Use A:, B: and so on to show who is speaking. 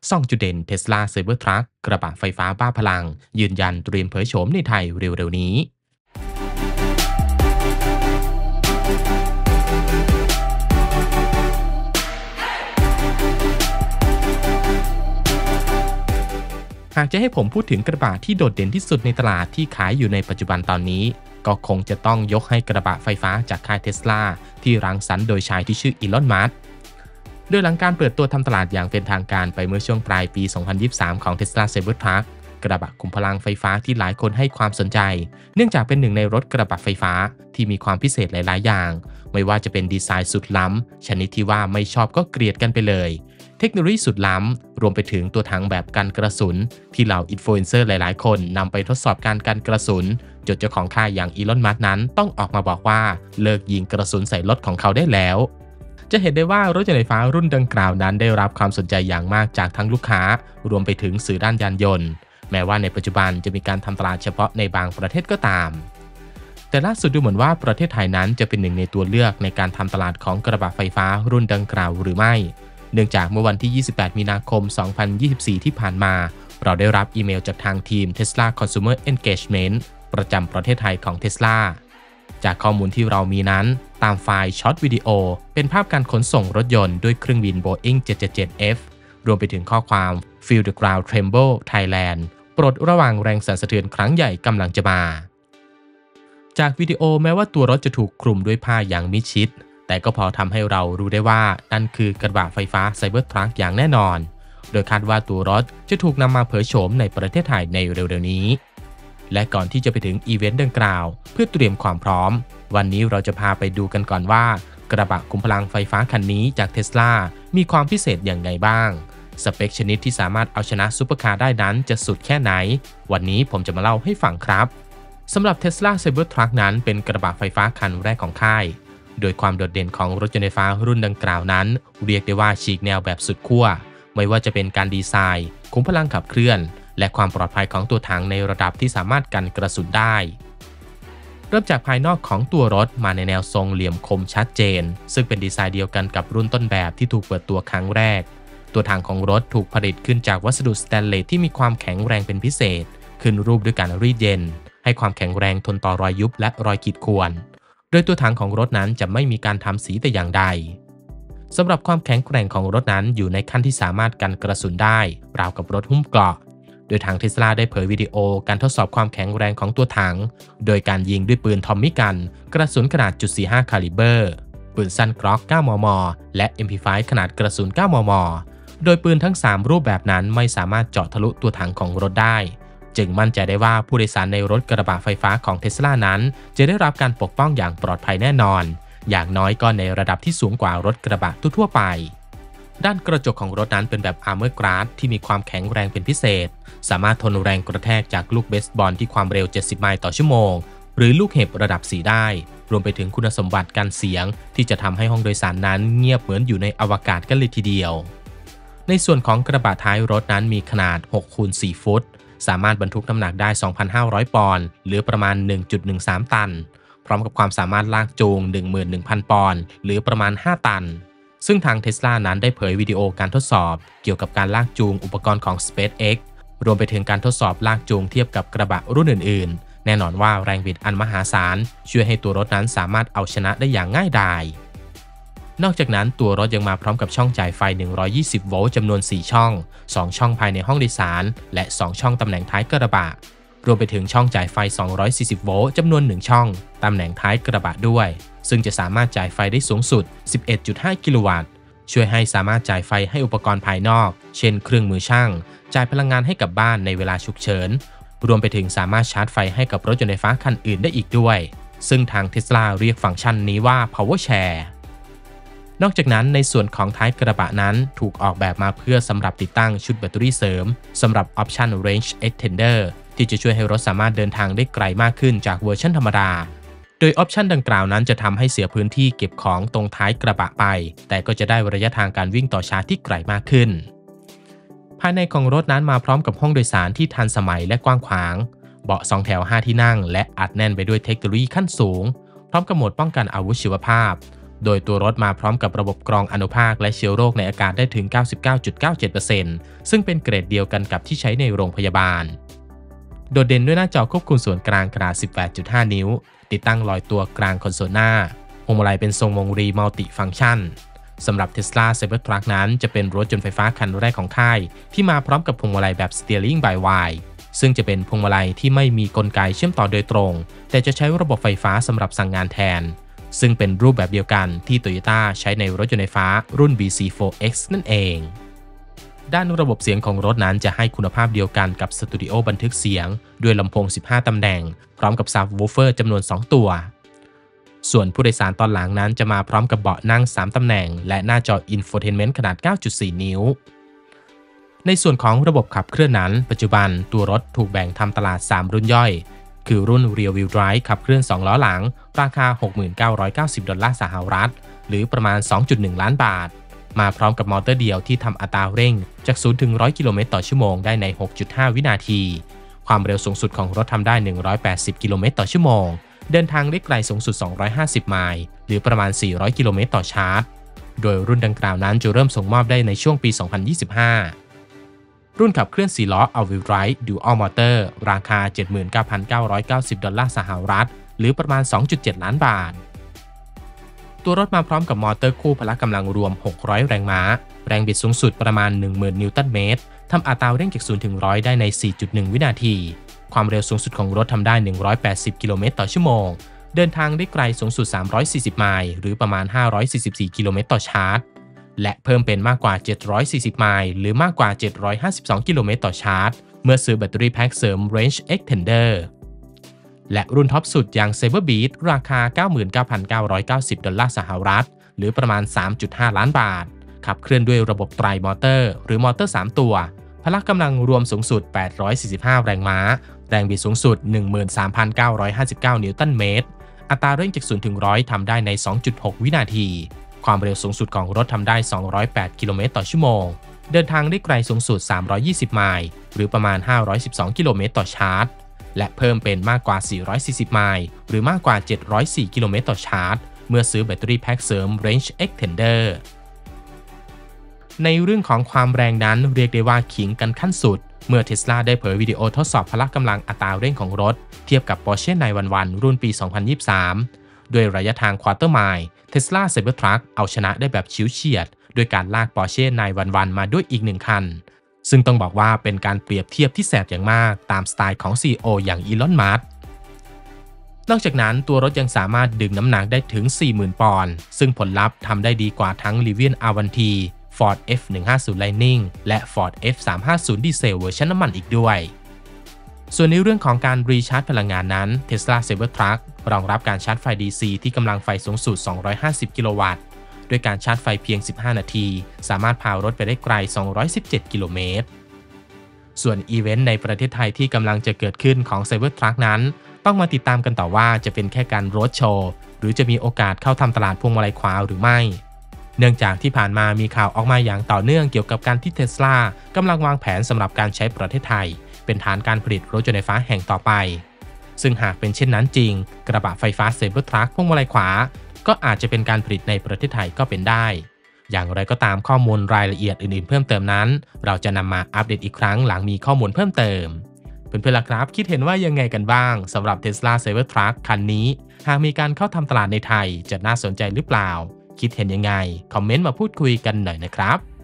A: ส่องจุดเด่น Tesla Cybertruck กระบะไฟฟ้าบ้าพลังยืนยันเตรียมเผยโฉมในไทยเร็วๆนี้หากจะให้ผมพูดถึงกระบะที่โดดเด่นที่สุดในตลาดที่ขายอยู่ในปัจจุบันตอนนี้ก็คงจะต้องยกให้กระบะไฟฟ้าจากค่าย Tesla ที่รังสรรค์โดยชายที่ชื่ออีลอน มัสก์โดยหลังการเปิดตัวทำตลาดอย่างเป็นทางการไปเมื่อช่วงปลายปี 2023 ของ Tesla Cybertruck กระบะคุมพลังไฟฟ้าที่หลายคนให้ความสนใจเนื่องจากเป็นหนึ่งในรถกระบะไฟฟ้าที่มีความพิเศษหลายๆอย่างไม่ว่าจะเป็นดีไซน์สุดล้ำชนิดที่ว่าไม่ชอบก็เกลียดกันไปเลยเทคโนโลยีสุดล้ำรวมไปถึงตัวถังแบบกันกระสุนที่เหล่าอินฟลูเอนเซอร์หลายๆคนนำไปทดสอบการกันกระสุนจนเจ้าของค่ายอย่างอีลอน มัสก์นั้นต้องออกมาบอกว่าเลิกยิงกระสุนใส่รถของเขาได้แล้วจะเห็นได้ว่ารถยนต์ไฟฟ้ารุ่นดังกล่าวนั้นได้รับความสนใจอย่างมากจากทั้งลูกค้ารวมไปถึงสื่อด้านยานยนต์แม้ว่าในปัจจุบันจะมีการทำตลาดเฉพาะในบางประเทศก็ตามแต่ล่าสุดดูเหมือนว่าประเทศไทยนั้นจะเป็นหนึ่งในตัวเลือกในการทำตลาดของกระบะไฟฟ้ารุ่นดังกล่าวหรือไม่เนื่องจากเมื่อวันที่ 28 มีนาคม 2024 ที่ผ่านมาเราได้รับอีเมลจากทางทีม Tesla Consumer Engagement ประจำประเทศไทยของ Tesla จากข้อมูลที่เรามีนั้นตามไฟล์ช็อตวิดีโอเป็นภาพการขนส่งรถยนต์ด้วยเครื่องบิน Boeing 777F รวมไปถึงข้อความ Feel the ground tremble Thailand โปรดระวังแรงสั่นสะเทือนครั้งใหญ่กำลังจะมาจากวิดีโอแม้ว่าตัวรถจะถูกคลุมด้วยผ้าอย่างมิดชิดแต่ก็พอทำให้เรารู้ได้ว่านั่นคือกระบะไฟฟ้า Cybertruck อย่างแน่นอนโดยคาดว่าตัวรถจะถูกนำมาเผยโฉมในประเทศไทยในเร็วๆนี้และก่อนที่จะไปถึงอีเวนต์ดังกล่าวเพื่อเตรียมความพร้อมวันนี้เราจะพาไปดูกันก่อนว่ากระบะคุมพลังไฟฟ้าคันนี้จาก Tesla มีความพิเศษอย่างไรบ้างสเปคชนิดที่สามารถเอาชนะซุปเปอร์คาร์ได้นั้นจะสุดแค่ไหนวันนี้ผมจะมาเล่าให้ฟังครับสำหรับ Tesla Cybertruck นั้นเป็นกระบะไฟฟ้าคันแรกของค่ายโดยความโดดเด่นของรถยนต์ไฟฟ้ารุ่นดังกล่าวนั้นเรียกได้ว่าฉีกแนวแบบสุดขั้วไม่ว่าจะเป็นการดีไซน์คุมพลังขับเคลื่อนและความปลอดภัยของตัวถังในระดับที่สามารถกันกระสุนได้เริ่มจากภายนอกของตัวรถมาในแนวทรงเหลี่ยมคมชัดเจนซึ่งเป็นดีไซน์เดียวกันกับรุ่นต้นแบบที่ถูกเปิดตัวครั้งแรกตัวถังของรถถูกผลิตขึ้นจากวัสดุสแตนเลสที่มีความแข็งแรงเป็นพิเศษขึ้นรูปด้วยการรีดเย็นให้ความแข็งแรงทนต่อรอยยุบและรอยขีดข่วนโดยตัวถังของรถนั้นจะไม่มีการทำสีแต่อย่างใดสำหรับความแข็งแกร่งของรถนั้นอยู่ในขั้นที่สามารถกันกระสุนได้ราวกับรถหุ้มเกราะโดยทาง Tesla ได้เผยวิดีโอการทดสอบความแข็งแรงของตัวถังโดยการยิงด้วยปืนทอมมิกันกระสุนขนาด .45 คาลิเบอร์ปืนสั้นกล็อก 9 มม. และ MP5 ขนาดกระสุน 9 มม. โดยปืนทั้ง 3 รูปแบบนั้นไม่สามารถเจาะทะลุตัวถังของรถได้จึงมั่นใจได้ว่าผู้โดยสารในรถกระบะไฟฟ้าของ Tesla นั้นจะได้รับการปกป้องอย่างปลอดภัยแน่นอนอย่างน้อยก็ในระดับที่สูงกว่ารถกระบะทั่วไปด้านกระจกของรถนั้นเป็นแบบ Armor Glass ที่มีความแข็งแรงเป็นพิเศษสามารถทนแรงกระแทกจากลูกเบสบอลที่ความเร็ว70ไมล์ต่อชั่วโมงหรือลูกเห็บระดับ4ได้รวมไปถึงคุณสมบัติการเสียงที่จะทำให้ห้องโดยสารนั้นเงียบเหมือนอยู่ในอวกาศกันเลยทีเดียวในส่วนของกระบะท้ายรถนั้นมีขนาด 6x4 ฟุตสามารถบรรทุกน้ำหนักได้ 2,500 ปอนด์หรือประมาณ 1.13 ตันพร้อมกับความสามารถลากจูง 11,000 ปอนด์หรือประมาณ 5 ตันซึ่งทาง Tesla นั้นได้เผยวิดีโอการทดสอบเกี่ยวกับการลากจูงอุปกรณ์ของ SpaceX รวมไปถึงการทดสอบลากจูงเทียบกับกระบะรุ่นอื่นๆแน่นอนว่าแรงบิดอันมหาศาลช่วยให้ตัวรถนั้นสามารถเอาชนะได้อย่างง่ายดายนอกจากนั้นตัวรถยังมาพร้อมกับช่องจ่ายไฟ120โวลต์จำนวน4ช่อง2ช่องภายในห้องโดยสารและ2ช่องตำแหน่งท้ายกระบะรวมไปถึงช่องจ่ายไฟ240โวลต์จำนวน1ช่องตำแหน่งท้ายกระบะด้วยซึ่งจะสามารถจ่ายไฟได้สูงสุด 11.5 กิโลวัตต์ช่วยให้สามารถจ่ายไฟให้อุปกรณ์ภายนอกเช่นเครื่องมือช่างจ่ายพลังงานให้กับบ้านในเวลาฉุกเฉินรวมไปถึงสามารถชาร์จไฟให้กับรถยนต์ไฟฟ้าคันอื่นได้อีกด้วยซึ่งทาง Tesla เรียกฟังก์ชันนี้ว่า Power Shareนอกจากนั้นในส่วนของท้ายกระบะนั้นถูกออกแบบมาเพื่อสำหรับติดตั้งชุดแบตเตอรี่เสริมสำหรับออปชัน Range Extender ที่จะช่วยให้รถสามารถเดินทางได้ไกลมากขึ้นจากเวอร์ชันธรรมดาโดยออปชันดังกล่าวนั้นจะทำให้เสียพื้นที่เก็บของตรงท้ายกระบะไปแต่ก็จะได้ระยะทางการวิ่งต่อชาร์จที่ไกลมากขึ้นภายในของรถนั้นมาพร้อมกับห้องโดยสารที่ทันสมัยและกว้างขวางเบาะ2แถว5ที่นั่งและอัดแน่นไปด้วยเทคโนโลยีขั้นสูงพร้อมกับโหมดป้องกันอาวุธชีวภาพโดยตัวรถมาพร้อมกับระบบกรองอนุภาคและเชื้อโรคในอากาศได้ถึง 99.97% ซึ่งเป็นเกรดเดียวกันกับที่ใช้ในโรงพยาบาลโดดเด่นด้วยหน้าจอควบคุมส่วนกลางขนาด 18.5 นิ้วติดตั้งลอยตัวกลางคอนโซลหน้าพวงมาลัยเป็นทรงวงรีมัลติฟังก์ชันสำหรับ Tesla Cybertruck นั้นจะเป็นรถยนต์ไฟฟ้าคันแรกของค่ายที่มาพร้อมกับพวงมาลัยแบบ Steering by Wire ซึ่งจะเป็นพวงมาลัยที่ไม่มีกลไกเชื่อมต่อโดยตรงแต่จะใช้ระบบไฟฟ้าสำหรับสั่งงานแทนซึ่งเป็นรูปแบบเดียวกันที่ Toyota ใช้ในรถยนต์ไฟฟ้ารุ่น BZ4X นั่นเองด้านระบบเสียงของรถนั้นจะให้คุณภาพเดียวกันกับสตูดิโอบันทึกเสียงด้วยลำโพง 15 ตำแหน่งพร้อมกับซับวูฟเฟอร์จำนวน 2 ตัวส่วนผู้โดยสารตอนหลังนั้นจะมาพร้อมกับเบาะนั่ง 3 ตำแหน่งและหน้าจอ Infotainment ขนาด 9.4 นิ้วในส่วนของระบบขับเคลื่อนนั้นปัจจุบันตัวรถถูกแบ่งทำตลาด 3 รุ่นย่อยคือรุ่น Rear Wheel Drive ขับเคลื่อน 2 ล้อหลังราคา $6,990 สหรัฐหรือประมาณ 2.1 ล้านบาทมาพร้อมกับมอเตอร์เดียวที่ทำอัตราเร่งจาก0ถึง100 กิโลเมตรต่อชั่วโมงได้ใน 6.5 วินาทีความเร็วสูงสุดของรถทำได้ 180 กิโลเมตรต่อชั่วโมงเดินทางได้ไกลสูงสุด 250 ไมล์หรือประมาณ 400 กิโลเมตรต่อชาร์จโดยรุ่นดังกล่าวนั้นจะเริ่มส่งมอบได้ในช่วงปี 2025 รุ่นขับเคลื่อน 4 ล้อ All-Wheel Drive Dual Motor ราคา $79,990 สหรัฐหรือประมาณ 2.7 ล้านบาทตัวรถมาพร้อมกับมอเตอร์คู่พละกำลังรวม 600 แรงม้าแรงบิดสูงสุดประมาณ 10,000 นิวตันเมตรทำอัตราเร่งจาก0ถึง100ได้ใน 4.1 วินาทีความเร็วสูงสุดของรถทำได้ 180 กิโลเมตรต่อชั่วโมงเดินทางได้ไกลสูงสุด 340 ไมล์หรือประมาณ 544 กิโลเมตรต่อชาร์จและเพิ่มเป็นมากกว่า 740 ไมล์หรือมากกว่า 752 กิโลเมตรต่อชาร์จเมื่อซื้อแบตเตอรี่แพ็คเสริม Range Extender และรุ่นท็อปสุดอย่าง Cyberbeat ราคา $99,990 สหรัฐหรือประมาณ 3.5 ล้านบาทขับเคลื่อนด้วยระบบไตรมอเตอร์หรือมอเตอร์ 3 ตัวพละกำลังรวมสูงสุด 845 แรงม้าแรงบิดสูงสุด 13,959 นิวตันเมตรอัตราเร่งจาก0ถึง100ทำได้ใน 2.6 วินาทีความเร็วสูงสุดของรถทำได้ 208 กิโลเมตรต่อชั่วโมงเดินทางได้ไกลสูงสุด 320 ไมล์หรือประมาณ 512 กิโลเมตรต่อชาร์จและเพิ่มเป็นมากกว่า 440 ไมล์หรือมากกว่า 704 กิโลเมตรต่อชาร์จเมื่อซื้อแบตเตอรี่แพ็คเสริม Range Extender ในเรื่องของความแรงนั้นเรียกได้ว่าขิงกันขั้นสุดเมื่อ Tesla ได้เผยวิดีโอทดสอบพละกำลังอัตราเร่งของรถเทียบกับ Porsche 911 รุ่นปี 2023 ด้วยระยะทางควอเตอร์ไมล์ Tesla Cybertruck เอาชนะได้แบบฉิวเฉียดด้วยการลาก Porsche 911 มาด้วยอีก1คันซึ่งต้องบอกว่าเป็นการเปรียบเทียบที่แสบอย่างมากตามสไตล์ของ CEO อย่างอีลอน มัสก์นอกจากนั้นตัวรถยังสามารถดึงน้ำหนักได้ถึง 40,000 ปอนด์ซึ่งผลลัพธ์ทำได้ดีกว่าทั้ง Rivian R1T Ford F150 Lightning และ Ford F350 ดีเซลเวอร์ชันน้ำมันอีกด้วยส่วนในเรื่องของการรีชาร์จพลังงานนั้น Tesla Cybertruck รองรับการชาร์จไฟ DC ที่กำลังไฟสูงสุด 250 กิโลวัตต์ด้วยการชาร์จไฟเพียง 15 นาทีสามารถพารถไปได้ไกล 217 กิโลเมตรส่วนอีเวนต์ในประเทศไทยที่กำลังจะเกิดขึ้นของ Cybertruck นั้นต้องมาติดตามกันต่อว่าจะเป็นแค่การโรดโชว์หรือจะมีโอกาสเข้าทำตลาดพวงมาลัยขวาหรือไม่เนื่องจากที่ผ่านมามีข่าวออกมาอย่างต่อเนื่องเกี่ยวกับการที่ Tesla กำลังวางแผนสำหรับการใช้ประเทศไทยเป็นฐานการผลิตรถยนต์ไฟฟ้าแห่งต่อไปซึ่งหากเป็นเช่นนั้นจริงกระบะไฟฟ้า Cybertruck พวงมาลัยขวาก็อาจจะเป็นการผลิตในประเทศไทยก็เป็นได้อย่างไรก็ตามข้อมูลรายละเอียดอื่นๆเพิ่มเติมนั้นเราจะนำมาอัปเดตอีกครั้งหลังมีข้อมูลเพิ่มเติมเพื่อนๆล่ะครับคิดเห็นว่ายังไงกันบ้างสำหรับ Tesla Cybertruck คันนี้หากมีการเข้าทำตลาดในไทยจะน่าสนใจหรือเปล่าคิดเห็นยังไงคอมเมนต์มาพูดคุยกันหน่อยนะครับ